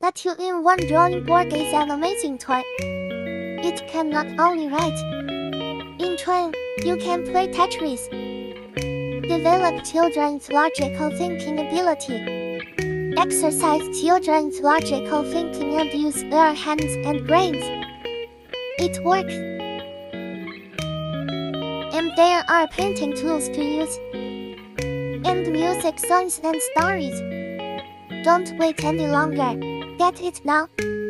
The two-in-one drawing board is an amazing toy. It can not only write. In turn, you can play Tetris. Develop children's logical thinking ability. Exercise children's logical thinking and use their hands and brains. It works. And there are painting tools to use. And music songs and stories. Don't wait any longer. Get it now.